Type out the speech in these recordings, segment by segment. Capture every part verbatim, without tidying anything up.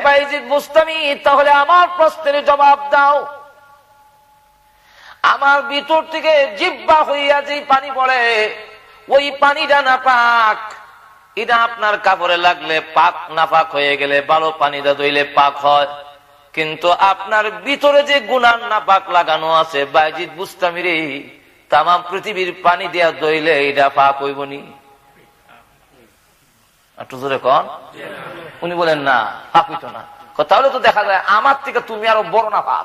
বাইজিদ বুস্তামি, তাহলে আমার প্রশ্নের জবাব দাও। আমার ভিতর থেকে জিহ্বা হইয়া যে পানি পড়ে, ওই পানিটা না পাক। এটা আপনার কাপড়ে লাগলে পাক, না পাক হয়ে গেলে ভালো পানিটা ধুইলে পাক হয়। কিন্তু আপনার ভিতরে যে গুনার না পাক লাগানো আছে বাইজিদ বুস্তামি রে, তামাম পৃথিবীর পানি দিয়া ধুইলে এটা পাক হইবনি। একটু জোরে কন। উনি বলেন না, পাক হইতো না। তাহলে তো দেখা যায় আমার থেকে তুমি আরো বড় না পাক।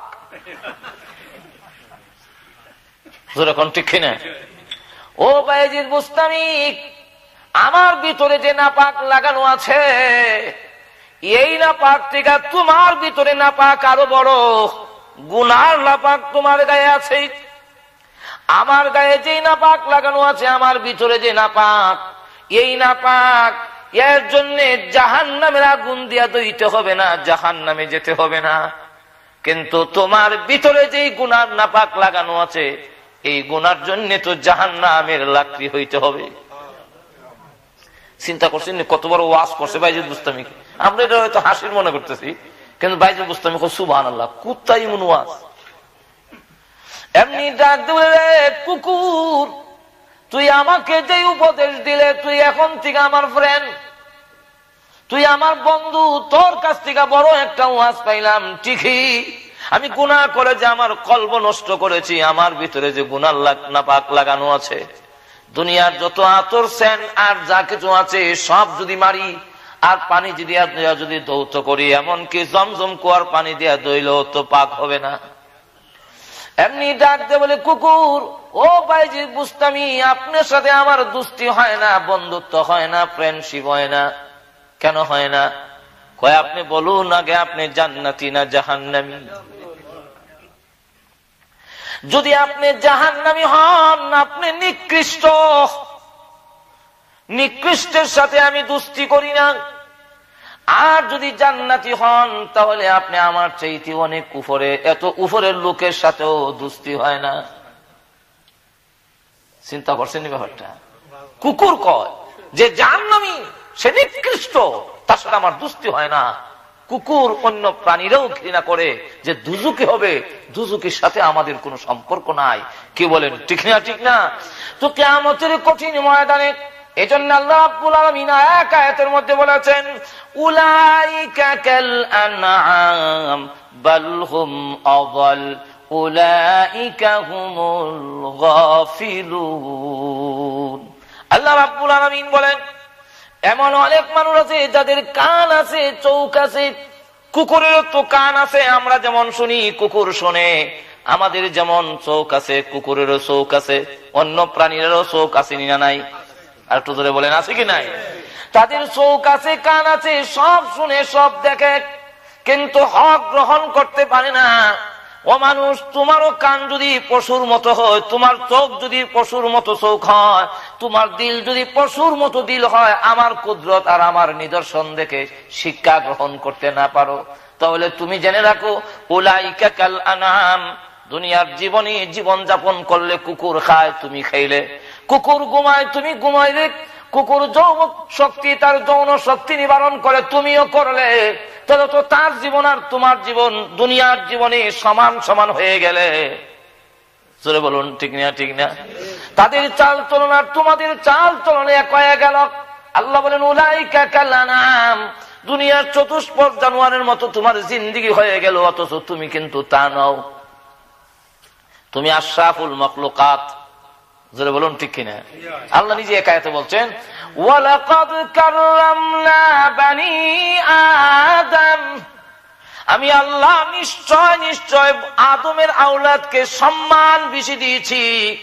জোরে কন, ঠিক কিনা? ও বাইজিদ বুস্তামি, আমার ভিতরে যে নাপাক লাগানো আছে, এই নাপাক থেকে তোমার ভিতরে নাপাক আরো বড়। গুনার নাপাক তোমার গায়ে আছে। আমার গায়ে যে নাপাক লাগানো আছে, আমার ভিতরে যে নাপাক, এই নাপাক এর জন্য জাহান্নামের আগুন দিয়া দইতে হবে না, জাহান্নামে যেতে হবে না। কিন্তু তোমার ভিতরে যে গুনার নাপাক লাগানো আছে, এই গুনার জন্য তো জাহান্নামের লাকড়ি হইতে হবে। চিন্তা করছেন কত বড় ওয়াজ করছে বাইজিদ বুস্তামি। আমরা এটা হয়তো হাসির মনে করতেছি, কিন্তু বাইজিদ বুস্তামি সুবহানাল্লাহ, কুত্তাই মন ওয়াজ। এমনি ডাক দিলে, কুকুর তুই আমাকে যে উপদেশ দিলে, তুই এখন থেকে আমার ফ্রেন্ড, তুই আমার বন্ধু, তোর কাছ থেকে বড় একটা ওয়াজ পাইলাম। ঠিকই আমি গুনাহ করে যে আমার কলব নষ্ট করেছি, আমার ভিতরে যে গুনার নাপাক লাগানো আছে, দুনিয়ার যত আতর সেন আর যা কিছু আছে সব যদি মারি, আর পানি যদি যদি দৌত করি, এমনকি জমজম কুয়ার পানি দিয়া দইলেও তো পাক হবে না। এমনি ডাক দে বলে, কুকুর ও বাইজিদ বুস্তামি, আপনার সাথে আমার দুস্তি হয় না, বন্ধুত্ব হয় না, ফ্রেন্ডশিপ হয় না। কেন হয় না? কয় আপনি বলুন আগে, আপনি জান্নাতি না জাহান্নামী? যদি আপনি জাহান্নামী হন, আপনি নিকৃষ্ট, নিকৃষ্টের সাথে আমি দুস্তি করি না। আর যদি জান্নাতি হন, তাহলে আপনি আমার চাইতে অনেক উপরে, এত উপরের লোকের সাথেও দুস্তি হয় না। চিন্তা করছেন ব্যাপারটা? কুকুর কয় যে জাহান্নামী, সে নিকৃষ্ট, তার সাথে আমার দুস্তি হয় না। কুকুর অন্য প্রাণীরাও ঘৃণা করে যে দুজুকি হবে, দুজুকির সাথে আমাদের কোনো সম্পর্ক নাই। কি বলেন, ঠিক না? ঠিক না? তো কিয়ামতের কঠিন ময়দানে এজন্য আল্লাহ রাব্বুল আলামিন এক আয়াতের মধ্যে বলেছেন, উলাইকা কাল আনআম বাল হুম আযাল উলাইকা হুমুল গাফিলুন। আল্লাহ রাব্বুল আলামিন বলেন, এমন অনেক মানুষ আছে যাদের কান আছে, চোখ আছে। কুকুরেরও তো কান আছে, আমরা যেমন শুনি কুকুর শোনে। আমাদের যেমন চোখ আছে, কুকুরেরও চোখ আছে, অন্য প্রাণীরও চোখ আছে না নাই? আর একটু ধরে বলেন, আছে কি নাই? তাদের চোখ আছে, কান আছে, সব শুনে, সব দেখে, কিন্তু হক গ্রহণ করতে পারে না। ও মানুষ, তোমারও কান যদি পশুর মতো হয়, তোমার চোখ যদি পশুর মতো চোখ হয়, তোমার দিল যদি পশুর মতো দিল হয়, আমার কুদরত আর আমার নিদর্শন দেখে শিক্ষা গ্রহণ করতে না পারো, তাহলে তুমি জেনে রাখো, উলাইকা কাল আনআম, দুনিয়ার জীবনে জীবন যাপন করলে কুকুর খায়, তুমি খাইলে। কুকুর ঘুমায়, তুমি ঘুমাইলে। কুকুর যৌন শক্তি, তার যৌন শক্তি নিবারণ করে, তুমিও করলে, তাহলে তো তার জীবন আর তোমার জীবন দুনিয়ার জীবনে সমান সমান হয়ে গেলে। জোরে বলুন, ঠিক না? ঠিক না? তাদের চাল চলন আর তোমাদের চাল চলনে এক হয়ে গেল। আল্লাহ বলেন, উলাইকা কাল আনআম, দুনিয়ার চতুষ্পদ জানোয়ারের মতো তোমার জিন্দেগি হয়ে গেল, অথচ তুমি কিন্তু তা নও, তুমি আশরাফুল মাখলুকাত। জোরে বলুন, ঠিক কিনা? আল্লাহ নিজে এক আয়াতে বলছেন, ওয়ালাকাদ কাররামনা বানি আদম, আমি আল্লাহ নিশ্চয় নিশ্চয় আদমের আওলাদকে সম্মান বেশি দিয়েছি।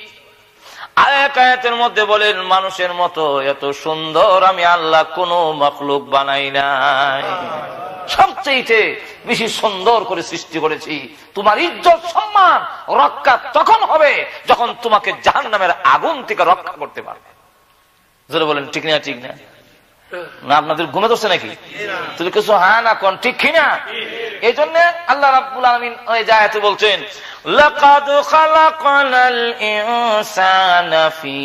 আর এক আয়াতের মধ্যে বলেন, মানুষের মতো এত সুন্দর আমি আল্লাহ কোন মাখলুক বানাই নাই, সবচেয়ে বেশি সুন্দর করে সৃষ্টি করেছি। তোমার ইজ্জত সম্মান রক্ষা তখন হবে যখন তোমাকে জাহান্নামের আগুন থেকে রক্ষা করতে পারবে। জোরে বলেন, ঠিক না? ঠিক না? না আপনাদের ঘুমে ধরছে নাকি? তুমি কিছু হ্যাঁ না কোন, ঠিক কিনা? এই জন্য আল্লাহ রাব্বুল আলামিন ওই আয়াতে বলছেন, লাকাদ খালাকনাল ইনসানা ফি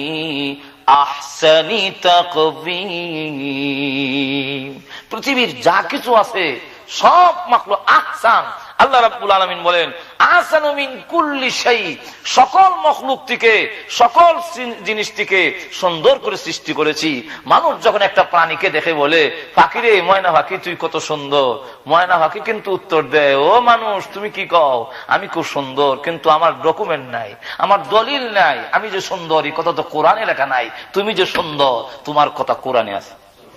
আহসানি তাকবীম, পৃথিবীর যা কিছু আছে সব মাখলুক আহসান। আল্লাহ রাব্বুল আলামিন বলেন আহসানু মিন কুল্লি শাই, সকল মাখলুক থেকে সকল জিনিস থেকে সুন্দর করে সৃষ্টি করেছি। মানুষ যখন একটা প্রাণীকে দেখে বলে পাখিরে ময়না পাখি তুই কত সুন্দর, ময়না পাখি কিন্তু উত্তর দেয় ও মানুষ তুমি কি কও, আমি খুব সুন্দর কিন্তু আমার ডকুমেন্ট নাই, আমার দলিল নাই, আমি যে সুন্দর এই কথা তো কোরআনে লেখা নাই, তুমি যে সুন্দর তোমার কথা কোরআনে আছে।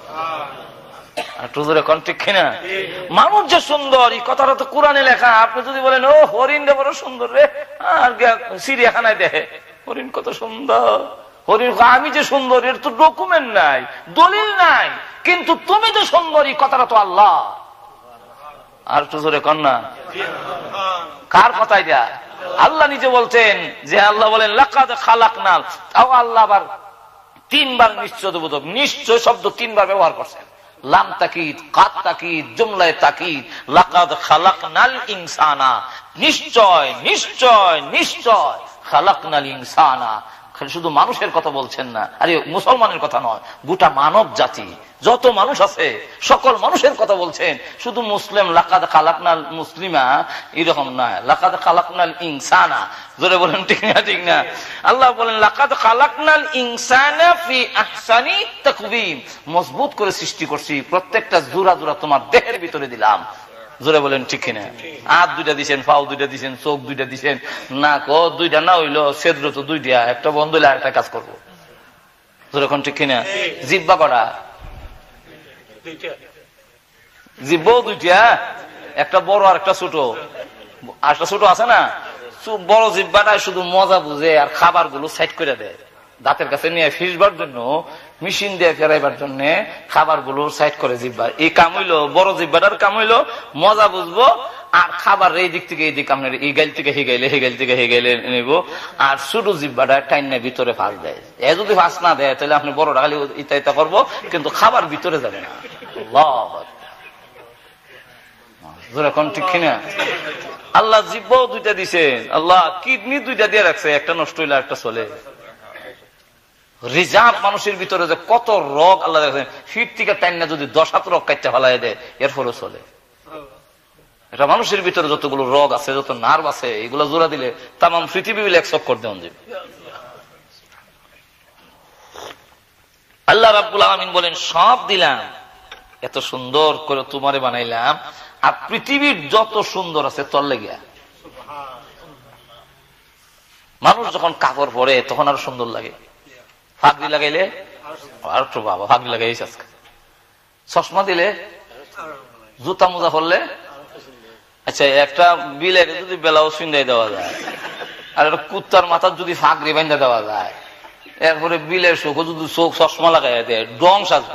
মানুষ যে সুন্দর এই কথাটা তো কোরআনে লেখা। আপনি যদি বলেন ও হরিণ রে বড় সুন্দর রে, আর চিড়িয়াখানায় দেখে হরিণ কত সুন্দর, হরিণ আমি যে সুন্দর এর তো ডকুমেন্ট নাই, দলিল নাই, কিন্তু তুমি যে সুন্দর এই কথাটা তো আল্লাহ। আর একটু জোরে কন্যা কার কথাই দেয়া? আল্লাহ নিজে বলছেন যে আল্লাহ বলেন লাকাদ খালাকনাল, তাও আল্লাহ আবার তিনবার নিশ্চয় বোধক নিশ্চয় শব্দ তিনবার ব্যবহার করছেন। লাম তাকিদ, কাদ তাকিদ, জুমলায়ে তাকিদ, লাকাদ খালাকনাল ইনসানা, নিশ্চয় নিশ্চয় নিশ্চয় খালাকনাল ইনসানা। শুধু মানুষের কথা বলছেন না, আরে মুসলমানের কথা নয়, গোটা মানব জাতি যত মানুষ আছে সকল মানুষের কথা বলছেন। শুধু মুসলিম লাকাদ খালাকনাল মুসলিমা এরকম নয়, লাকাদ খালাকনাল ইনসানা। জোরে বলেন ঠিক না? ঠিক না? আল্লাহ বলেন লাকাদ খালাকনাল ইনসানা ফি আহসানি তাকওয়িম, মজবুত করে সৃষ্টি করছি, প্রত্যেকটা জোড়া জোড়া তোমার দেহের ভিতরে দিলাম। জোরে বলেন ঠিক কিনা? হাত দুইটা দিছেন, পাও দুইটা দিছেন, চোখ দুইটা দিছেন, নাক ও দুইটা না হইলো সেদ্র তো দুইটা, একটা বন্ধ হইলে আরেকটা কাজ করবো। জোরে কোন ঠিক কিনা? জিব্বা করা, জিব্বাও দুইটা, একটা বড় আর একটা ছোট, আরেকটা ছোট আছে না, বড় জিব্বাটা শুধু মজা বুঝে আর খাবার গুলো সাইড করে দেয়, দাঁতের কাছে নিয়ে ফিসবার জন্য মেশিন দিয়ে ফেরাইবার জন্য খাবার গুলো সাইড করে জিব্বা। এই কাম হইলো বড় জিব্বাটার কাম হইলো মজা বুঝবো আর খাবার এই দিক থেকে এই দিক আপনার এই গাইল থেকে হে গাইলে হে গাইল থেকে হে গাইলে নেব, আর ছোট জিব্বাটা টাইনে ভিতরে ফাঁস দেয়। এ যদি ফাঁস না দেয় তাহলে আপনি বড় খালি ইতা ইতা করবো কিন্তু খাবার ভিতরে যাবে না। যেরকম ঠিক কিনা? আল্লাহ জিব্বাও দুইটা দিছেন, আল্লাহ কিডনি দুইটা দিয়ে রাখছে, একটা নষ্ট হইলে একটা চলে। রিজার্ভ মানুষের ভিতরে যে কত রোগ আল্লাহ দেখেন, ফিট থেকে টাইনা যদি দশ হাত রোগ কাটতে ফেলাই দেয় এরপরে চলে। এটা মানুষের ভিতরে যতগুলো রোগ আছে, যত নার্ভ আছে, এগুলো জোড়া দিলে তাম পৃথিবী মিলে এক চক্কর দেওয়া যাবে। আল্লাহ রাব্বুল আলামিন বলেন সব দিলাম, এত সুন্দর করে তোমারে বানাইলাম, আর পৃথিবীর যত সুন্দর আছে তোর লেগিয়া। মানুষ যখন কাপড় পরে তখন আরো সুন্দর লাগে, ফাগড়ি লাগাইলে আর তো বাবা ফাগড়ি লাগাইছ, আজকে চশমা দিলে, জুতা মোজা পরলে, আচ্ছা একটা বিলের যদি বেলাও সুন্দাই দেওয়া যায়, আর একটা কুত্তার মাথার যদি ফাগড়ি বান্ধা দেওয়া যায়, এরপরে বিলের চোখ যদি চোখ চশমা লাগাই দেয় ডং সাজবে,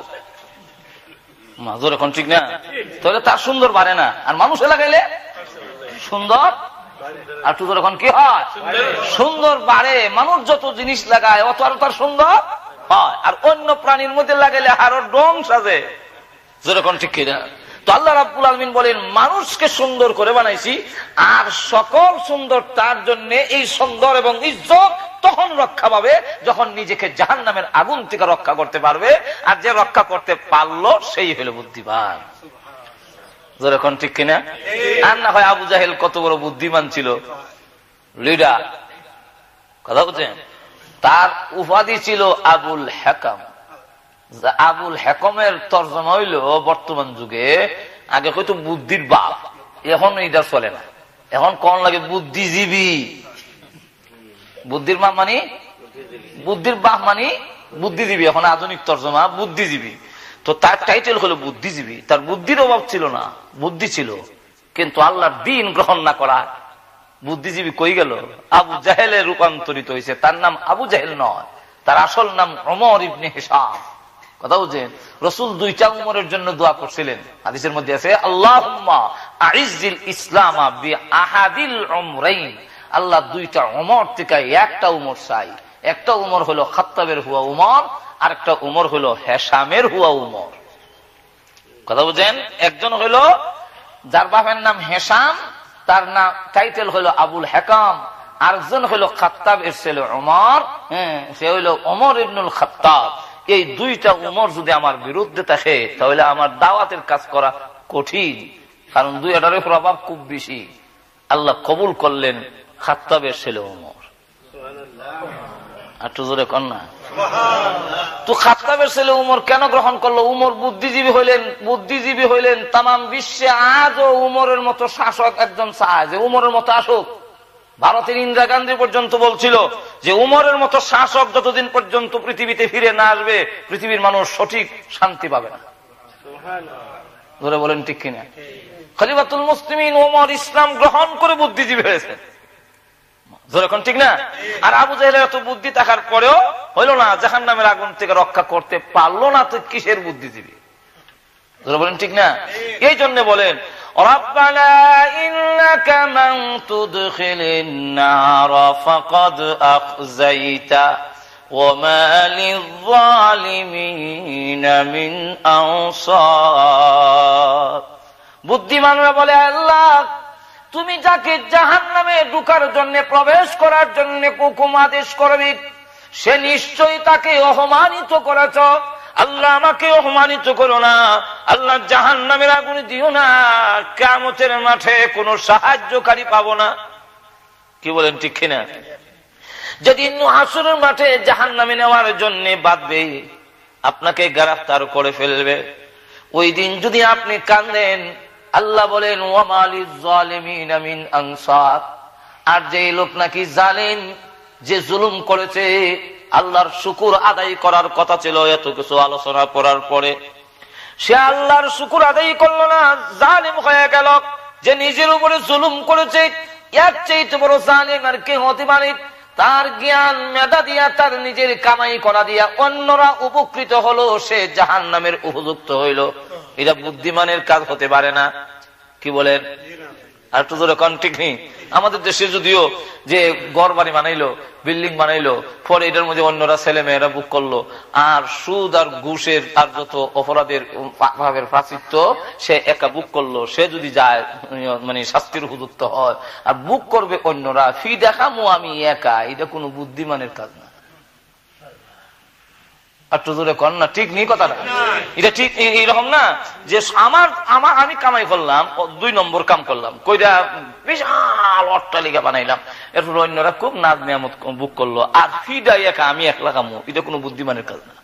মাজুর এখন ঠিক না? তাহলে তার সুন্দর বাড়ে না, আর মানুষে লাগাইলে সুন্দর আর তুই এখন কি হয় সুন্দর বাড়ে। মানুষ যত জিনিস লাগায় অত আরো তার সুন্দর হয়, আর অন্য প্রাণীর মধ্যে লাগাইলে আরো ডং সাজে। যেরকম ঠিক কিনা? তো আল্লাহ রাব্বুল আলামিন বলেন মানুষকে সুন্দর করে বানাইছি, আর সকল সুন্দর তার জন্য এই সুন্দর এবং ইজ্জত তখন রক্ষা পাবে যখন নিজেকে জাহান্নামের আগুন থেকে রক্ষা করতে পারবে, আর যে রক্ষা করতে পারলো সেই হলো বুদ্ধিমান। যেরকম ঠিক কিনা? আর না হয় আবু জাহেল কত বড় বুদ্ধিমান ছিল, লিডার, কথা বলছেন, তার উপাধি ছিল আবুল হেকাম। আবুল হেকমের তর্জমা হইল বর্তমান যুগে, আগে হয়তো বুদ্ধির বাপ, এখন এটা চলে না, এখন কোন লাগে বুদ্ধিজীবী। বুদ্ধির বাপ মানে বুদ্ধির বাপ মানে বুদ্ধিজীবী, এখন আধুনিক তর্জমা বুদ্ধিজীবী। তো তার টাইটেল হলো বুদ্ধিজীবী, তার বুদ্ধির অভাব ছিল না, বুদ্ধি ছিল, কিন্তু আল্লাহর দ্বীন গ্রহণ না করা বুদ্ধিজীবী কই গেল? আবু জাহেলে রূপান্তরিত হয়েছে। তার নাম আবু জাহেল নয়, তার আসল নাম ওমর ইবনে হিশাম। কথা বুঝছেন? রাসূল দুইটা উমরের জন্য দোয়া করছিলেন, হাদিসের মধ্যে আছে আল্লাহুম্মা আইজ্জিল ইসলামা বিআহাদিল উমরাইন, আল্লাহ দুইটা উমর থেকে একটা উমর চাই। একটা উমর হলো খাত্তাবের হুয়া উমর, আর একটা উমর হলো হেশামের হুয়া উমর। কথা বুঝেন? একজন হলো যার বাপের নাম হেশাম, তার নাম টাইটেল হলো আবুল হেকাম, আরেকজন হলো খাত্তাব এর ছেলে উমর, হ্যাঁ সে হইলো ওমর ইবনুল খাত্তাব। এই দুইটা উমর যদি আমার বিরুদ্ধে থাকে তাহলে আমার দাওয়াতের কাজ করা কঠিন। কারণ দুই এটার প্রভাব খুব বেশি। আল্লাহ কবুল করলেন খাত্তাবের ছেলে ওমর। একটু জোরে কর না। তো খাত্তাবের ছেলে উমর কেন গ্রহণ করলো? উমর বুদ্ধিজীবী হইলেন, বুদ্ধিজীবী হইলেন। তামাম বিশ্বে আজও উমরের মতো শাসক একজন চায় যে উমরের মতো আসুক। ভারতের ইন্দিরা গান্ধী পর্যন্ত বলছিল যে উমরের মতো শাসক যতদিন পর্যন্ত পৃথিবীতে ফিরে না আসবে পৃথিবীর মানুষ সঠিক শান্তি পাবে না। ধরে বলেন ঠিক কিনা? খলিফাতুল মুসলিমিন ওমর ইসলাম গ্রহণ করে বুদ্ধিজীবী হয়েছেন। যখন ঠিক না? আর আবু জাহেলের এত বুদ্ধি থাকার পরেও হইল না, জাহান্নামের আগুন থেকে রক্ষা করতে পারলো না, তো কিসের বুদ্ধিজীবী? বলেন ঠিক না? এই জন্য বলেন রব্বানা ইন্নাকা মান তুদখিলিন নার ফাকাদ আখযাইতা ওয়া মা লিয-যালিমিনা মিন আনসার। বুদ্ধিমানরা বলে, আল্লাহ তুমি যাকে জাহান্নামে ঢোকার জন্য, প্রবেশ করার জন্য হুকুম আদেশ করবে সে নিশ্চয়ই তাকে অপমানিত করেছ। আল্লাহ আমাকে অপমানিত করো না, আল্লাহ জাহান্নামের আগুনে দিও না, কিয়ামতের মাঠে কোনো সাহায্যকারী পাবো না। কি বলেন ঠিক কিনা? যেদিন হাসরের মাঠে জাহান্নামে নেওয়ার জন্য বাঁধবে, আপনাকে গ্রেফতার করে ফেলবে, ওই দিন যদি আপনি কাঁদেন, আল্লাহ বলেন ওয়া মা লিয-যালিমিনা মিন আনসার। আর যে লোক নাকি জালেম, যে জুলুম করেছে, আল্লাহর শুকর আদায় করার কথা ছিল, এত কিছু আলোচনা করার পরে সে আল্লাহর শুকর আদায় করলো না, জালেম হয়ে গেল। যে নিজের উপরে জুলুম করেছে, এর চাইতে বড় জালেম আর কে হতে পারে? তার জ্ঞান মেধা দিয়া, তার নিজের কামাই করা দিয়া অন্যরা উপকৃত হলো, সে জাহান্নামের উপযুক্ত হইল। এটা বুদ্ধিমানের কাজ হতে পারে না। কি বলেন? আর একটু জোরে কোন ঠিক নেই? আমাদের দেশে যদিও যে ঘর বাড়ি বানাইলো, বিল্ডিং বানাইলো, পরে এটার মধ্যে অন্যরা ছেলে মেয়েরা বুক করলো, আর সুদ আর ঘুষের আর যত অপরাধের ভাবের প্রাচিত্য সে একা বুক করলো, সে যদি যায় মানে শাস্তির উপযুক্ত হয়, আর বুক করবে অন্যরা, ফি দেখামো আমি একা, এটা কোনো বুদ্ধিমানের কাজ না। একটু জোরে কর না, ঠিক নেই কথাটা? এটা ঠিক এইরকম না যে আমার আমার আমি কামাই করলাম, দুই নম্বর কাম করলাম, কইরা বিশাল অট্টালিকা বানাইলাম, এরপর অন্যরা খুব নাজ নিয়ামত বুক করলো, আর ফিডাই একা আমি একলা কামো, এটা কোনো বুদ্ধিমানের কাজ না।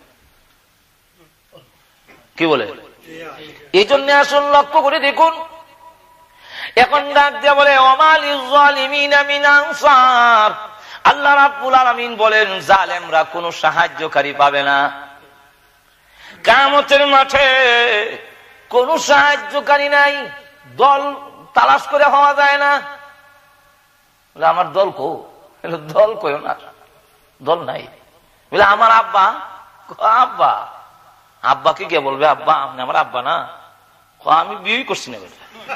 কি বলে? এই জন্য আসল লক্ষ্য করে দেখুন, এখন ডাক দিয়া বলে ওয়া মা লিয-যালিমিনা মিন আনসার। আল্লাহ রাব্বুল আলামিন বলেন জালেমরা কোনো সাহায্যকারী পাবে না। কিয়ামতের মাঠে কোনো সাহায্যকারী নাই, দল তালাশ করে হওয়া যায় না। আমার দল কো? দল কইও না, দল নাই। বলে আমার আব্বা, আব্বা আব্বা কি কে বলবে? আব্বা আপনি আমার আব্বা না, আমি বিয়ে করছি না।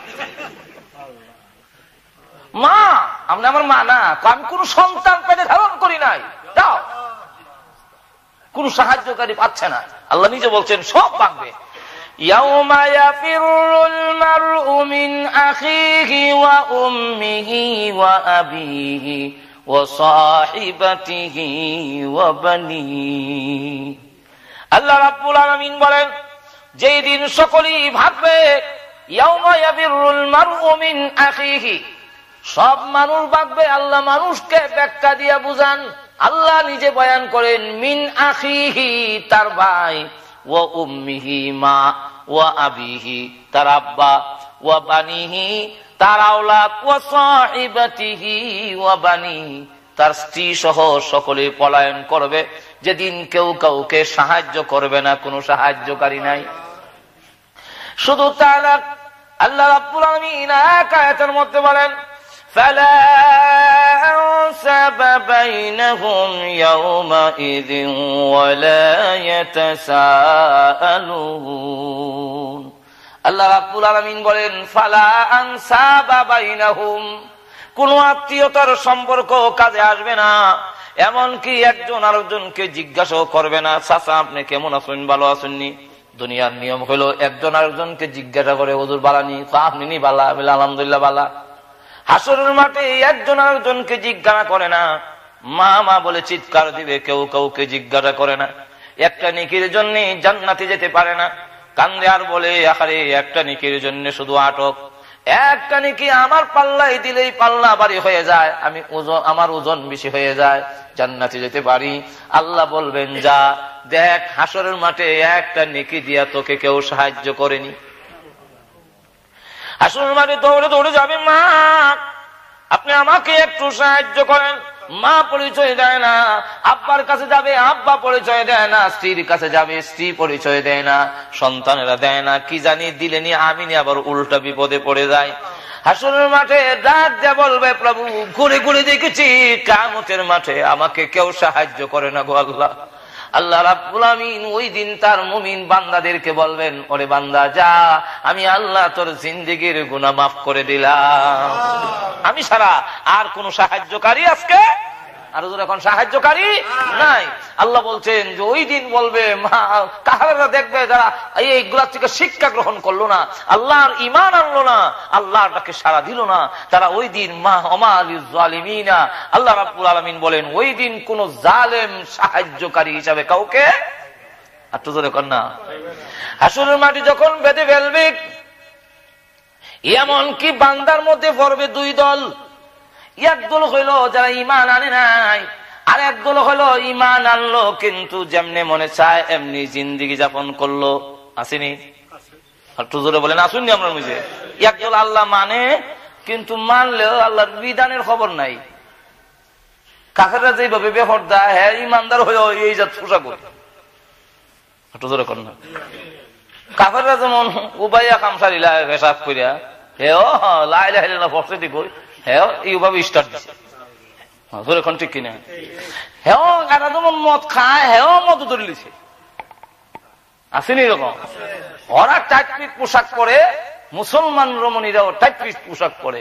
মা আপনি আমার মা না, আমি কোন সন্তান পেটে ধারণ করি নাই, যাও। কোন সাহায্যকারী পাচ্ছে না। আল্লাহ নিজে বলছেন সব ভাঙবে। ইয়াউমা ইয়াফিরুল মারউ মিন আখিহি ওয়া উম্মিহি ওয়া আবিহি ওয়া সাহিবাতিহি ওয়া বানিহি। আল্লাহ রাব্বুল আলামিন বলেন যেই দিন সকলেই ভাববে, ইয়াউমা ইয়াফিরুল মারউ মিন আখিহি, সব মানুষ ভাববে। আল্লাহ মানুষকে ব্যাখ্যা দিয়া বুঝান। আল্লাহ নিজে বয়ান করেন মিন আখিহি, তার ভাই, ওয়া উম্মিহি, মা, ওয়া আবিহি, তার আব্বা, ওয়া বানিহি, তার আওলাদ, ওয়া সাহিবাতিহি ওয়া বানিহি, তার স্ত্রী সহ সকলে পলায়ন করবে। যেদিন কেউ কাউকে সাহায্য করবে না, কোনো সাহায্যকারী নাই। শুধু তাই না, আল্লাহ রাব্বুল আলামিন এক আয়াতের মধ্যে বলেন فلا أنساب بينهم يومئذ ولا يتساءلون। আল্লাহ রাব্বুল আলামিন বলেন ফালা আনসাবা বাইনাহুম, কোন আত্মীয়তার সম্পর্ক কাজে আসবে না, এমনকি একজন আরেকজনকে জিজ্ঞাসা করবে না, চাচা আপনি কেমন আছেন, ভালো আছেননি? দুনিয়ার নিয়ম হলো একজন আরেকজনকে জিজ্ঞাসা করে, হুজুর বালানি, আপনি নি বালা? বলে আলহামদুলিল্লাহ বালা। হাসরের মাঠে একজন আরেকজনকে জিজ্ঞাসা করে না, মা মা বলে চিৎকার দিবে, কেউ কাউকে জিজ্ঞাসা করে না। একটা নেকির জন্য জান্নাতে যেতে পারে না, কান্দে আর বলে আহারে একটা নেকির জন্য শুধু আটক। একটা নেকি আমার পাল্লাই দিলেই পাল্লা বাড়ি হয়ে যায়, আমি ওজন আমার ওজন বেশি হয়ে যায়, জান্নাতে যেতে পারি। আল্লাহ বলবেন যা দেখ হাসরের মাঠে একটা নেকি দিয়া তোকে কেউ সাহায্য করেনি। হাসরের মাঠে দৌড়ে দৌড়ে যাবে, মা আপনি আমাকে একটু সাহায্য করেন। মা পরিচয় দেয় না, আব্বার কাছে যাবে আব্বা পরিচয় দেয় না, স্ত্রীর কাছে যাবে স্ত্রী পরিচয় দেয় না, সন্তানেরা দেয় না, কি জানি দিলেনি আমি আবার উল্টা বিপদে পড়ে যায়। হাসরের মাঠে ডাক দিয়ে বলবে প্রভু ঘুরে ঘুরে দেখেছি কিয়ামতের মাঠে আমাকে কেউ সাহায্য করে না গো আল্লাহ। আল্লাহ রাব্বুল আমিন ওই দিন তার মুমিন বান্দাদেরকে বলবেন, ওরে বান্দা যা, আমি আল্লাহ তোর জিন্দেগির গুনাহ মাফ করে দিলাম। আমি ছাড়া আর কোন সাহায্যকারী আজকে আর এখন সাহায্যকারী নাই। আল্লাহ বলছেন যে ওই দিন বলবে মা কাহারা দেখবে যারা এইগুলা থেকে শিক্ষা গ্রহণ করলো না, আল্লাহর ঈমান আনলো না, আল্লাহর ডাকে সাড়া দিল না, তারা ওই দিন মা ওমালিজ জালিমিনা, আল্লাহ রাব্বুল আলামিন বলেন ওই দিন কোন জালেম সাহায্যকারী হিসাবে কাউকে আর তো জোরে কর না। হাসরের মাটি যখন বেঁধে ফেলবে, এমন কি বান্দার মধ্যে পড়বে দুই দল। একদল হইল যারা ঈমান আনে নাই, আর একদল হইল ঈমান আনলো কিন্তু যেমনে মনে চায় এমনি জিন্দেগি যাপন করলো। আসেনি? একটু জোরে বলেন আসুননি আমরা বুঝে। একদল আল্লাহ মানে কিন্তু মানলেও আল্লাহর বিধানের খবর নাই। কাফেররা যেভাবে বেপরদা, হ্যাঁ ইমানদার হয়ে এই জাত পোশাক করে। একটু জোরে কর না। কাফেররা যেমন উবাইয়া খামসারিলা পেশাব করিয়া হে ও লাই লাই না ফসে দিব হ্যাঁ এইভাবে স্টার্ট দিচ্ছে। এখন ঠিক কিনা? হ্যাঁ এরা যেমন মদ খায় হ্যাঁ মদ ধরে লিছে। আসেনি এরকম? ওরা টাইট পিট পোশাক পরে, মুসলমান রমণীরাও টাইট পিট পোশাক পরে।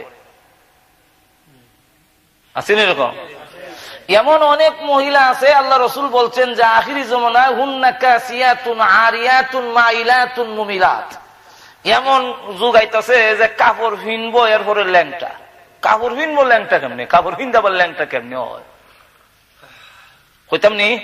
আসেনি এরকম? এমন অনেক মহিলা আছে আল্লাহ রসুল বলছেন যে আখিরি জমানায় হুন্না কাসিয়াতুন আরিয়াতুন মাইলাতুন মুমিলাত, এমন যুগ আইতাছে যে কাপড় ভিনবো এরপরে ল্যাংটা। কাপড় ভিনবো ল্যাংটা কেমনি? কাপড় ভিনদাবার ল্যাংটা কেমনি হয়? কইতাম নি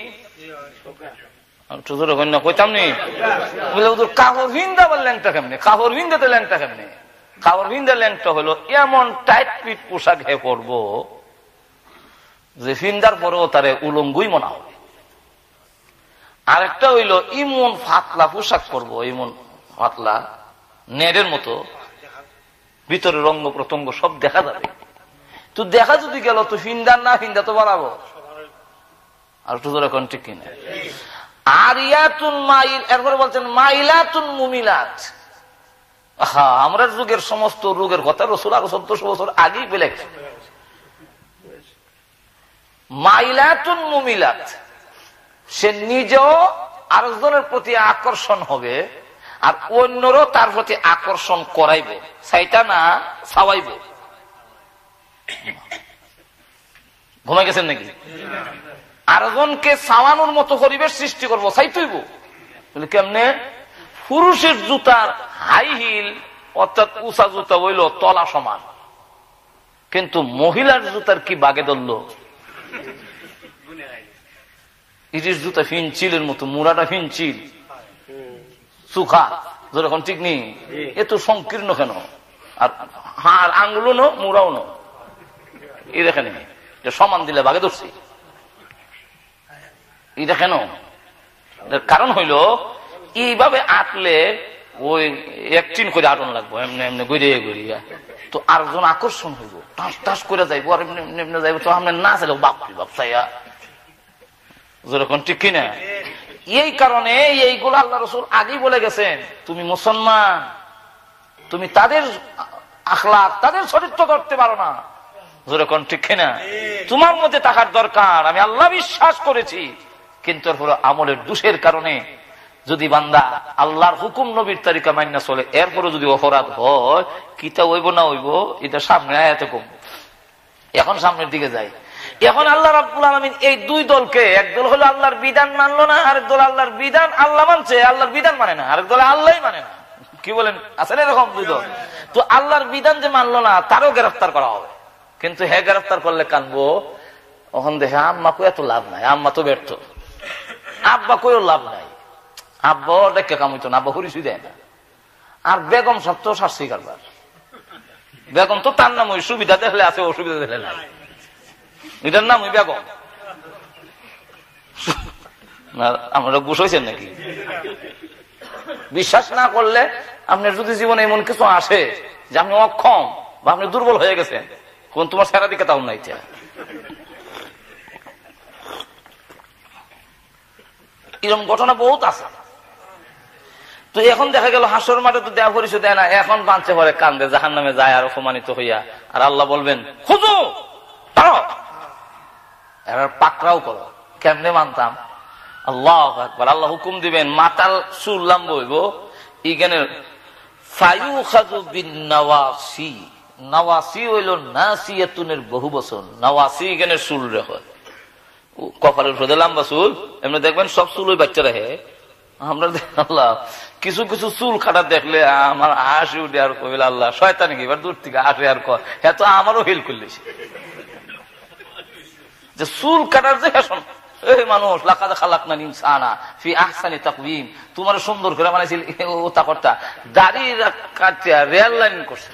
কইতাম নি কাপড় ভিনদাবার ল্যাংটা কেমনি? কাপড় ভিনদাতে ল্যাংটা কেমনি? কাপড় ভিন্দা ল্যাংটা হলো এমন টাইট পিট পোশাক হে পরবো যে ফিন্দার পরেও তারে উলঙ্গুই মনে হবে। আরেকটা হইল ইমন ফাতলা পোশাক করবো, ইমন ফাতলা নেড়ের মতো, ভিতরে রঙ্গ প্রত্যঙ্গ সব দেখা যাবে। তো দেখা যদি গেল তো ফিন্দার না ফিন্দা তো বাড়াবো। আর তো এখন ঠিক কিনা? আরিয়াতুন মাইল, এরপরে বলছেন মাইলাতুন মুমিলাত। হ্যাঁ আমরা যুগের সমস্ত রোগের কথা রসুল আরো চোদ্দশো বছর আগেই পেলে। মাইলাতুন মুমিলাত, সে নিজেও আরেকজনের প্রতি আকর্ষণ হবে আর অন্যরও তার প্রতি আকর্ষণ করাইব, সাইটা না ছাওয়াইব। ঘুমাই গেছেন নাকি? আরেকজনকে ছাওয়ানোর মতো পরিবেশ সৃষ্টি করবো, চাইতেইব। কেমনে? পুরুষের জুতার হাই হিল অর্থাৎ উঁচা জুতা হইল তলা সমান, কিন্তু মহিলার জুতার কি বাগে ধরল? ইটির জুতা ফিনচিলের মতো, মুড়াটা ফিনচিল সুখা, যেরকম ঠিক নেই। এত সংকীর্ণ কেন? আর হার আঙ্গুলো নো মুড়াও নো, এই দেখেন সমান দিলে বাগে ধরছি। এটা কেন? কারণ হইল এইভাবে আটলে ওই একটিন করে আটন লাগবো, এমনি এমনি গড়িয়ে গড়িয়া তো আরেকজন আকর্ষণ হইব, টাস টাস করে যাইবো, আর এমনি এমনি যাইবো, তো আমরা না চাইলেও বাপরি বাপ চাইয়া, যেরকম ঠিক কিনা? এই কারণে এইগুলো আল্লাহ রসুল আগেই বলে গেছেন, তুমি মুসলমান, তুমি তাদের আখলাক তাদের চরিত্র ধরতে পারো না, যেরকম ঠিক কিনা? তোমার মধ্যে থাকার দরকার। আমি আল্লাহ বিশ্বাস করেছি, কিন্তু এরপরে আমলের দোষের কারণে যদি বান্দা আল্লাহর হুকুম নবীর তারিকা মাইনা চলে, এরপরে যদি অপরাধ হয়, কিতা হইব না হইব এটা সামনে আয়াতে কম। এখন সামনের দিকে যাই। এখন আল্লাহ রাব্বুল আলামিন এই দুই দলকে, একদল হলো আল্লাহর বিধান মানলো না, আরেক দল আল্লাহর বিধান আল্লাহ মানছে, আল্লাহর বিধান মানে না, আরেক দল আল্লাহ মানে না। কি বলেন? আছেন এরকম দুই দল। তো আল্লাহর বিধান যে মানলো না তারও গ্রেফতার করা হবে, কিন্তু হে গ্রেফতার করলে কানবো, ওখান দেখে আম্মা কই এত লাভ নাই, আম্মা তো ব্যর্থ, আব্বা কইও লাভ নাই, আব্বা ডেকে কামিত না, আব্বা হরিসি দেয় না, আর বেগম সব তো শাস্তি কারবার। বেগম তো তার নাম ওই সুবিধা দেখলে আছে, অসুবিধা দেখলে নাই, এটার নাম ওই বেগম। আমরা বুঝ হয়েছেন নাকি? বিশ্বাস না করলে আপনার যদি জীবনে এমন কিছু আসে যে আপনি অক্ষম বা আপনি দুর্বল হয়ে গেছেন, কোন তোমার সারা দিকে তাও নাই, এরকম ঘটনা বহুত আছে। তো এখন দেখা গেল হাসর মাঠে তো দেওয়া পরিচয় দেয় না, এখন বাঁচতে পারে কান্দে, জাহান নামে যায় আর অপমানিত হইয়া, আর আল্লাহ বলবেন খুঁজো পারো, এর পাকড়াও করো। কেমনে মানতাম? আল্লাহু আকবার, আল্লাহ হুকুম দিবেন মাতাল চুল লাম্ব হইব, এখানে ফায়ুখাযু বিন-নাওয়াসি, নাওয়াসি হইল নাসিয়াতুনের বহু বছর, নাওয়াসি এখানে চুল রেখে, কপালের উপরে লম্বা চুল, এমনি দেখবেন সব চুল ওই বাচ্চা রাখে। আমরা আল্লাহ কিছু কিছু চুল কাটা দেখলে আমার হাসি উঠে, আর কইল আল্লাহ শয়তানি কি এবার দূর থেকে আসে আর কর, হ্যাঁ তো আমারও হেল করলেছে যে চুল কাটার যে ফ্যাশন। এই মানুষ লাকাদ খালাকনাল ইনসানা ফি আহসানি তাকওয়িম, তোমার সুন্দর করে বানাইছিল ওটা করতা, দাড়ি কাটিয়া রেল লাইন করছে,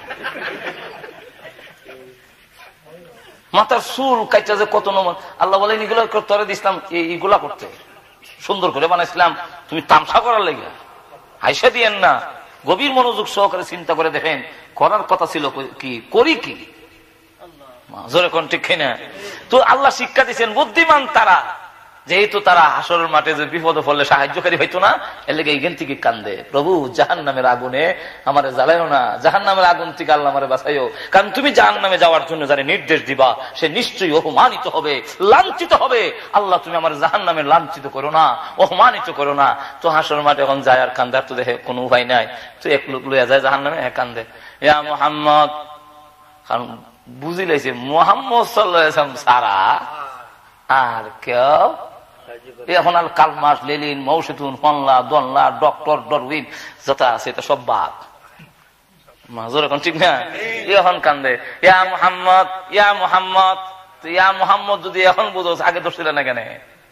মাথার চুল কাটা যে কত নমন। আল্লাহ বলেন এগুলো তোরে দিছিলাম এইগুলা করতে, সুন্দর করে বানাইছিলাম, তুমি তামসা করার লাগে হাইসা দিয়েন না। গভীর মনোযোগ সহকারে চিন্তা করে দেখেন, করার কথা ছিল কি, করি কি, জোরে কোন ঠিক কিনা? তো আল্লাহ শিক্ষা দিচ্ছেন বুদ্ধিমান তারা, যেহেতু তারা হাসরের মাঠে যে বিপদে পড়লে সাহায্যকারী হইতো না, এর লেগে এইখান থেকে কান্দে, প্রভু জাহান নামের আগুনে আমারে জ্বালাইও না, জাহান নামের আগুন থেকে আল্লাহ আমারে বাঁচাইও, কারণ তুমি জাহান নামে যাওয়ার জন্য যারা নির্দেশ দিবা সে নিশ্চয়ই অপমানিত হবে, লাঞ্ছিত হবে। আল্লাহ তুমি আমার জাহান নামে লাঞ্ছিত করো না, অপমানিত করো না। তো হাসরের মাঠে এখন যায় আর কান্দার তো দেখে কোনো উপায় নাই, তো এক লোক লইয়া যায় জাহান নামে, হ্যাঁ কান্দে, ইয়া মুহাম্মদ, কারণ বুঝি লাইছে মুহাম্মদ সাল্লাল্লাহু আলাইহি ওয়াসাল্লাম সারা আর কেউ এখন আর কালমাস, লেলিন, মৌসেতুন, ফনলা, দনলা, ডক্টর, ডরউইন যত আছে এটা সব বাদ, মাজুর এখন ঠিক না? এখন কান্দে ইয়া মুহাম্মদ, ইয়া মুহাম্মদ, ইয়া মুহাম্মদ যদি এখন বুঝো আগে তো ছিল না কেন,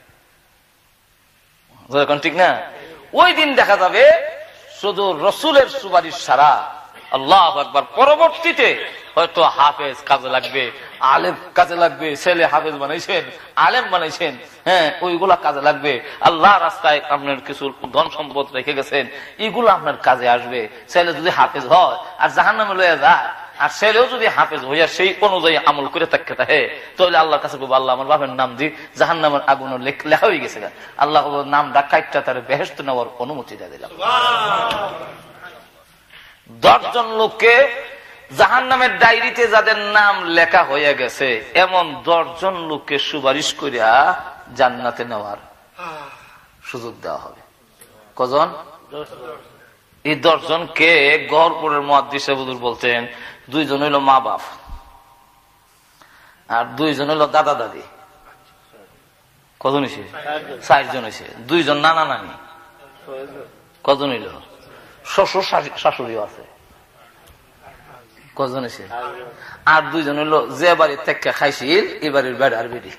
এখন ঠিক না? ওই দিন দেখা যাবে শুধু রসুলের সুপারিশ ছাড়া। আল্লাহু আকবার। পরবর্তীতে হয়তো হাফেজ কাজে লাগবে, আলেম কাজে লাগবে, ছেলে হাফেজ বানাইছেন, আলেম বানাইছেন, হ্যাঁ ওইগুলা কাজে লাগবে। আল্লাহ রাস্তায় আপনার কিছু ধন সম্পদ রেখে গেছেন, এগুলো আপনার কাজে আসবে। ছেলে যদি হাফেজ হয় আর জাহান্নামে লইয়া যায়, আর ছেলেও যদি হাফেজ হইয়া সেই অনুযায়ী আমল করে থাকতে থাকে, তাহলে আল্লাহর কাছে বলবো আল্লাহ আমার বাপের নাম দি জাহান্নামের আগুন লেখা হয়ে গেছে, আল্লাহ নাম ডাকাইটা তার বেহেশত নেওয়ার অনুমতি দিয়ে দিলাম। দশজন লোককে জাহান্নামের ডায়েরিতে যাদের নাম লেখা হয়ে গেছে, এমন দশজন লোককে সুপারিশ করিয়া জান্নাতে নেওয়ার সুযোগ দেওয়া হবে। কজন? এই দশজনকে গহরপুরের মুহাদ্দিস হুজুর বলতেন, দুইজন হইল মা বাপ আর দুইজন হইল দাদা দাদি। কজন হয়েছে? চারজন হয়েছে। দুইজন নানা নানি। কজন হইল? শ্বশুর শাশুড়িও আছে। কজন হয়েছে? আর দুইজন হইলো যে বাড়ির থেকে খাইছিল এই বাড়ির বেড়ার বেড়ি।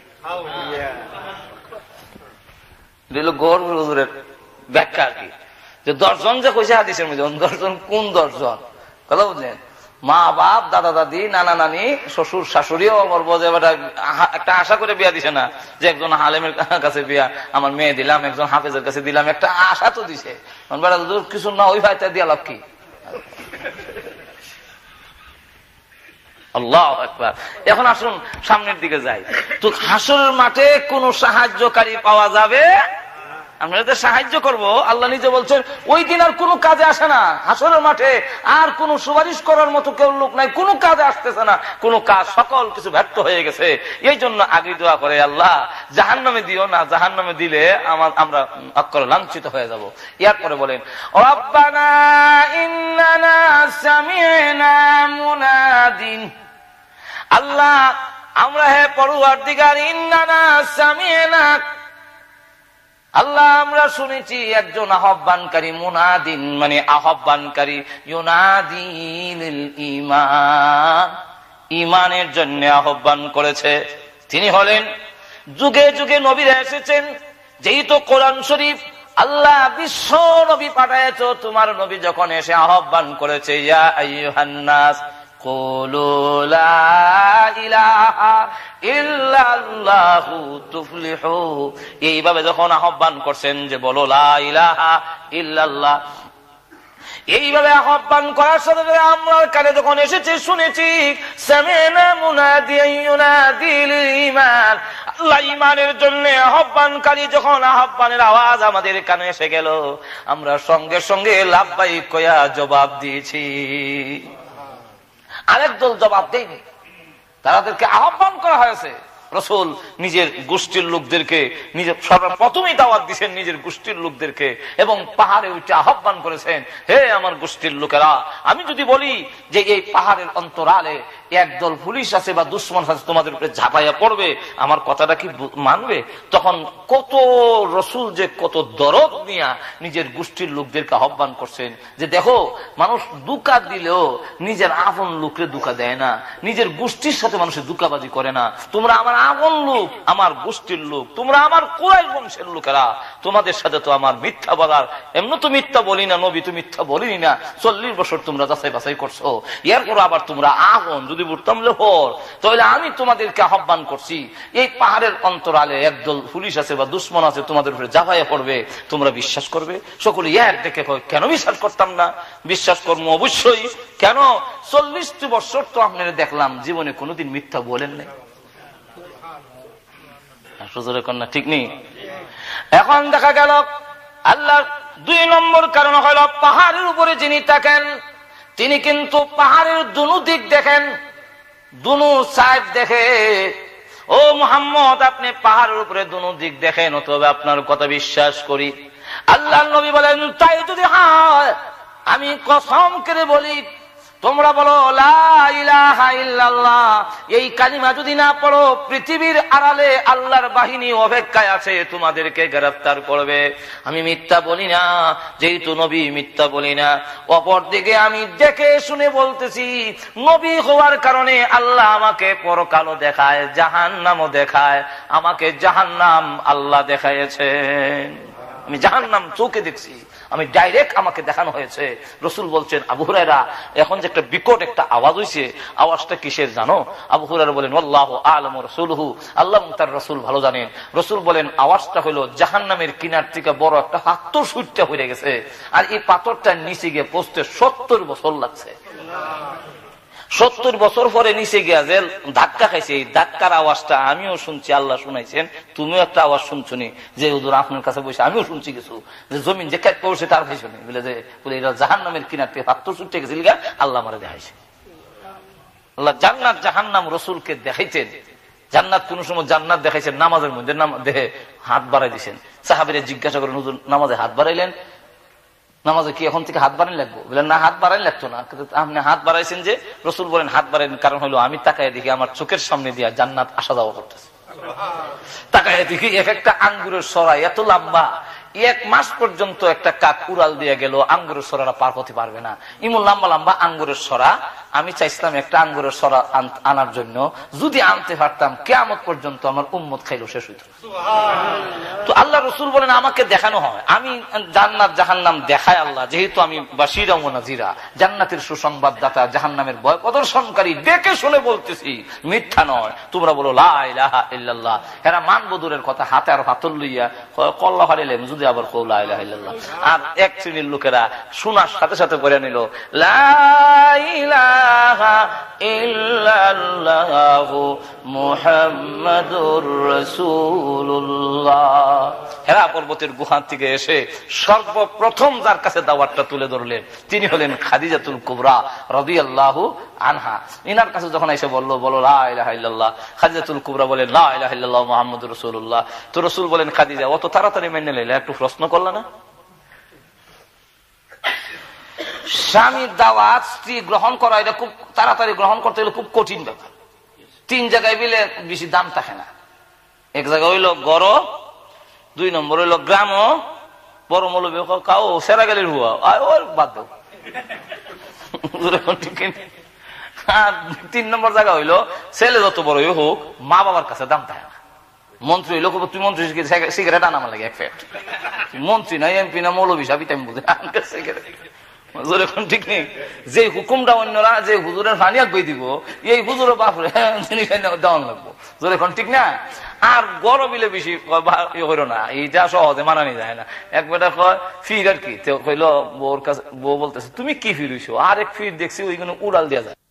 গহরপুর হুজুরের ব্যাখ্যা আর কি, যে দশজন যে কইছে হাদিসের মধ্যে, দশজন কোন দশজন কথা বুঝলেন? মা বাপ, দাদা দাদি, নানা নানি, শ্বশুর শাশুড়িও আমার বোঝে একটা আশা করে বিয়া দিছে না, যে একজন আলেমের কাছে বিয়া আমার মেয়ে দিলাম, একজন হাফেজের কাছে দিলাম, একটা আশা তো দিছে। কিছু না ওই ভাইটা দিয়া লাভ কি? আল্লাহু আকবার। এখন আসুন সামনের দিকে যাই। তো হাসরের মাঠে কোন সাহায্যকারী পাওয়া যাবে? আমরা এদের সাহায্য করব, আল্লাহ নিজে বলছেন ওই দিন আর কোনো কাজে আসে না। হাসরের মাঠে আর কোন সুপারিশ করার মতো কেউ লোক নাই, কোনো কাজে আসতেছে না, কোন কাজ, সকল কিছু ব্যর্থ হয়ে গেছে। এই জন্য আগে দোয়া করে আল্লাহ জাহান্নামে দিও না, জাহান্নামে দিলে আমার আমরা অক্ষর লাঞ্ছিত হয়ে যাব। এরপরে বলেন রব্বানা ইন্নানা সামি'না মুনাদিন, আল্লাহ আমরা হে পরওয়ারদিগার ইন্নানা সামি'না, আল্লাহ আমরা শুনেছি একজন আহ্বানকারী, মুনাদিন মানে আহ্বানকারী, ইউনাদি লিল ঈমান, ঈমানের জন্য আহ্বান করেছে। তিনি হলেন, যুগে যুগে নবীরা এসেছেন, যেহেতু কোরআন শরীফ আল্লাহ বিশ্ব নবী পাঠায়েছ, তোমার নবী যখন এসে আহ্বান করেছে ইয়া আইয়ুহান নাস কুলু লা ইলাহা ইল্লাল্লাহু তুফলিহু। এইভাবে যখন আহ্বান করছেন যে বলো লা ইলাহা ইল্লাল্লাহ, এইভাবে আহ্বান করার সাথে সাথে আমরা কানে যখন এসেছি শুনেছি সামি'না মুনাদিয়ান ইউনাদি লিল ঈমান, আল্লাহ ঈমানের জন্য আহ্বানকারী যখন আহ্বানের আওয়াজ আমাদের কানে এসে গেল, আমরা সঙ্গে সঙ্গে লাব্বাইক কয়া জবাব দিয়েছি। আরেক দল জবাব দেয়নি, তাদেরকে আহ্বান করা হয়েছে। রাসূল নিজের গোষ্ঠীর লোকদেরকে নিজের সর্বপ্রথমেই দাওয়াত দিয়েছেন নিজের গোষ্ঠীর লোকদেরকে, এবং পাহাড়ে উঠে আহ্বান করেছেন, হে আমার গোষ্ঠীর লোকেরা, আমি যদি বলি যে এই পাহাড়ের অন্তরালে একদল পুলিশ আছে বা দুশ্মন আছে তোমাদের উপরে ঝাঁপাইয়া পড়বে, আমার কথাটা কি মানবে? তখন কত রাসূল যে কত দরদ নিয়া নিজের গোষ্ঠীর লোকদেরকে আহ্বান করছেন যে দেখো, মানুষ দুকা দিলেও নিজের আপন লোকরে দুকা দেয় না, নিজের গোষ্ঠীর সাথে মানুষের দুকাবাজি করে না। তোমরা আমার আপন লোক, আমার গোষ্ঠীর লোক, তোমরা আমার কুরাইশ বংশের লোকেরা, তোমাদের সাথে তো আমার মিথ্যা বলার, এমন তো মিথ্যা বলি না, নবী তো মিথ্যা বলিনি না, চল্লিশ বছর তোমরা যাচাই বাছাই করছো, এরপর আবার তোমরা আপন যদি বলতাম হর, তাহলে আমি তোমাদেরকে আহ্বান করছি এই পাহাড়ের অন্তরালে একদল পুলিশ আছে বা দুশ্মন আছে তোমাদের উপরে ঝাঁপাইয়া পড়বে, তোমরা বিশ্বাস করবে? সকলে এক ডেকে কয়, কেন বিশ্বাস করতাম না? বিশ্বাস করবো অবশ্যই। কেন? চল্লিশটি বছর তো আপনারা দেখলাম জীবনে কোনোদিন মিথ্যা বলেন নাই। কন্যা ঠিক নেই? এখন দেখা গেল আল্লাহর দুই নম্বর কারণ হলো পাহাড়ের উপরে যিনি থাকেন তিনি কিন্তু পাহাড়ের দুনো দিক দেখেন, দুনো সাইড দেখে। ও মুহাম্মদ, আপনি পাহাড়ের উপরে দুনো দিক দেখেন, তবে আপনার কথা বিশ্বাস করি। আল্লাহর নবী বলেন, তাই যদি হয় আমি কসম করে বলি, তোমরা বলো লা ইলাহা ইল্লাল্লাহ, এই কালিমা যদি না পড়ো পৃথিবীর আড়ালে আল্লাহর বাহিনী অপেক্ষায় আছে তোমাদেরকে গ্রেফতার করবে। আমি মিথ্যা বলি না, যেহেতু নবী মিথ্যা বলি না। অপরদিকে আমি দেখে শুনে বলতেছি, নবী হওয়ার কারণে আল্লাহ আমাকে পরকালও দেখায়, জাহান্নামও দেখায়। আমাকে জাহান্নাম আল্লাহ দেখাইছেন, আমি জাহান্নাম চোখে দেখছি, আমি ডাইরেক্ট আমাকে দেখানো হয়েছে। রাসূল বলছেন, আবু হুরায়রা, এখন যে একটা বিকট একটা আওয়াজ হয়েছে, আওয়াজটা কিসের জানো? আবু হুরায়রা বলেন, আল্লাহু আ'লামু ওয়া রাসূলুহু, আল্লাহ এবং তার রাসূল ভালো জানেন। রাসূল বলেন, আওয়াজটা হলো জাহান্নামের কিনার থেকে বড় একটা পাথর ছুটতে হয়ে গেছে, আর এই পাথরটা নিচে গিয়ে পৌঁছতে সত্তর বছর লাগছে। সত্তর বছর পরে নিচে গিয়া যে ধাক্কা খাইছে, এই ধাক্কার আওয়াজটা আমিও শুনছি, আল্লাহ শুনাইছেন, তুমিও একটা আওয়াজ শুনছো নি, যে হুজুর আপনার কাছে বসে আমিও শুনছি কিছু, যে জমিন যে কাজ পড়ছে তার পিছনে বলে যে বলে এরা জাহান্নামের কিনার থেকে পাথর ছুটতে গেছিল, আল্লাহ আমারে দেখাইছে। আল্লাহ জান্নাত জাহান্নাম রাসূলকে দেখাইতেন। জান্নাত কোন সময় জান্নাত দেখাইছেন নামাজের মধ্যে, দেহে হাত বাড়াই দিয়েছেন। সাহাবীরা জিজ্ঞাসা করেন, হুজুর নামাজে হাত বাড়াইলেন, নামাজে কি এখন থেকে হাত বাড়াই লাগবো? বললেন, না, হাত বাড়াই লাগতো না, আপনি হাত বাড়াইছেন যে। রাসূল বলেন, হাত বাড়াইন কারণ হলো আমি তাকায় দেখি আমার চোখের সামনে দিয়া জান্নাত আসা যাওয়া করতেছে। তাকায় দেখি এক একটা আঙ্গুরের সরা এত লম্বা, এক মাস পর্যন্ত একটা কাক উড়াল দিয়ে গেল, আঙ্গুরের সরাটা পার হতে পারবে না, ইমন লম্বা লম্বা আঙ্গুরের সরা। আমি চাইছিলাম একটা আঙ্গুরের সরা আনার জন্য, যদি আনতে পারতাম কিয়ামত পর্যন্ত আমার উম্মত খাইলো শেষ হইত। তো আল্লাহ রাসূল বলেন, আমাকে দেখানো হয়, আমি জান্নাত জাহান্নাম দেখায় আল্লাহ, যেহেতু আমি বাশীরা ওয়া নাযীরা, জান্নাতের সুসংবাদদাতা, জাহান্নামের ভয় প্রদর্শনকারী, দেখে শুনে বলতেছি, মিথ্যা নয়। তোমরা বলো লা ইলাহা ইল্লাল্লাহ। এরা মানবদুরের কথা হাতে আর পাথর লইয়া কল্লা হারিলেন, যদি আবার কও লা ইলাহা ইল্লাল্লাহ। আর এক শ্রেণীর লোকেরা শোনার সাথে সাথে পড়ে নিল লা ইলাহা ইল্লাল্লাহু মুহাম্মাদুর রাসূলুল্লাহ। হেরা পর্বতের গুহা থেকে এসে সর্বপ্রথম যার কাছে দাওয়াতটা তুলে ধরলেন তিনি হলেন খাদিজাতুল কুবরা রাদিয়াল্লাহু আনহা। ইনার কাছে যখন এসে বলল, বলো লা ইলাহা ইল্লাল্লাহ, খাদিজাতুল কুবরা বলেন, লা ইলাহা ইল্লাল্লাহু মুহাম্মাদুর রাসূলুল্লাহ। তো রাসূল বলেন, খাদিজা, অত তাড়াতাড়ি মেনে নিলে, একটু প্রশ্ন করলা না? স্বামীর দাওয়াত স্ত্রী গ্রহণ করা এটা খুব তাড়াতাড়ি গ্রহণ করতে হলে খুব কঠিন ব্যাপার। তিন জায়গায় মিলে বেশি দাম থাকে না। এক জায়গায় হইল গড়, দুই নম্বর হইল গ্রাম, বড় মৌলবী কাউ সেরা গেলে হুয়া ওর বাদ দাও। আর তিন নম্বর জায়গা হইলো ছেলে যত বড় হোক মা বাবার কাছে দাম থাকে না। মন্ত্রী হইলো, তুই মন্ত্রী সিগারেট আনা লাগে এক ফ্যাট, মন্ত্রী না এমপি না মৌলবী সাহেব আমি বুঝি সিগারেট হুজুর এখন ঠিক নেই, যে হুকুমটা অন্যরা যে হুজুরের ফানিয়াক বই দিব, এই হুজুরের বাপরে দেওয়ান লাগবো, জোর এখন ঠিক না। আর গরবিলে বেশি হইল না, এইটা সহজে মানানি যায় না। এক বেটা কয় ফির আর কি, কইল বউর কাছে, বউ বলতেছে তুমি কি ফির হইছো, আর এক ফির দেখছি ওইগুলো উড়াল দেওয়া যায়।